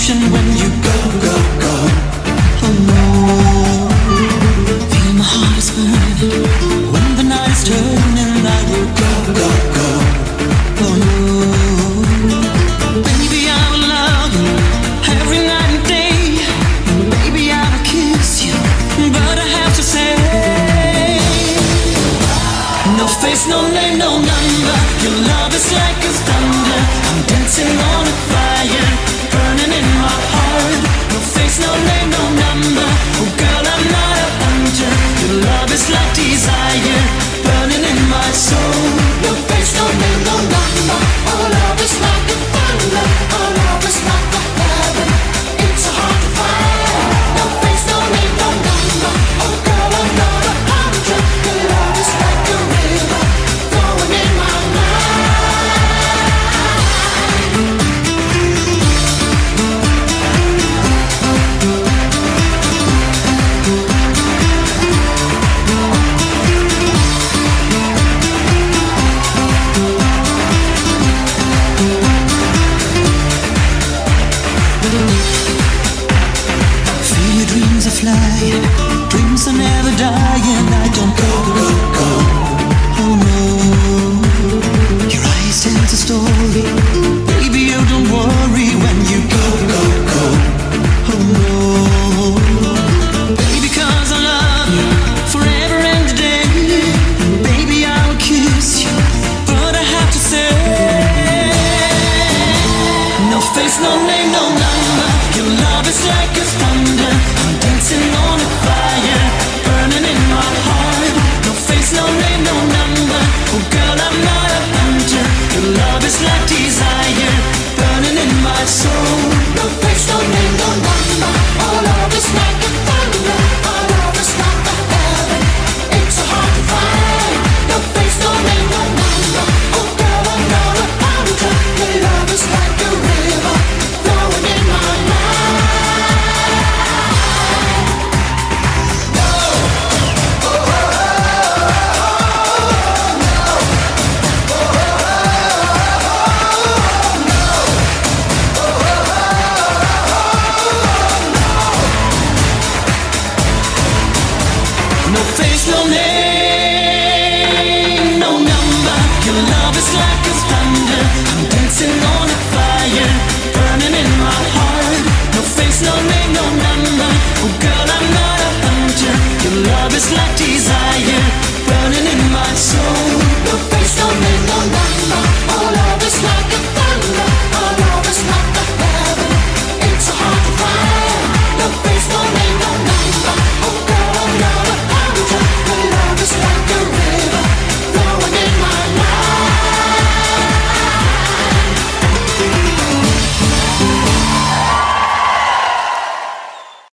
ocean when you go, go, go. Oh no, feel my heart is burning when the night is turning. I will go, go, go. Oh no, baby I will love you every night and day. Baby I will kiss you, but I have to say, no face, no name, no number. Your love is like a thunder. I'm dancing on a fire, burning in my heart. No face, no name, no number. Oh girl, I'm not a hunter. Your love is like desire, burning in my soul. No face, no name, no number. Oh love is like a thunder. Oh love is like a heaven. It's so hard to find. No face, no name, no number. Oh girl, I'm not a hunter. Your love is like a river flowing in my mind. Feel your dreams are flying, dreams are never dying. I don't go, go, go. Oh no, your eyes tell the story. Baby, you don't worry when you go, go, go. Oh no, baby, 'cause I love you forever and a day. Baby, I will kiss you, but I have to say, no face, no name, no number. Your love is like a thunder. I'm dancing on a fire, burning in my heart. No face, no name, no number. Oh girl, I'm not a hunter. Your love is like desire, burning in my soul. No face, no name, no number. Oh love is like a thunder. Oh love is like a heaven. It's so hard to find. No face, no name, no number. Oh girl, I'm not a hunter. Your love is like a river flowing in my mind. No face, no name.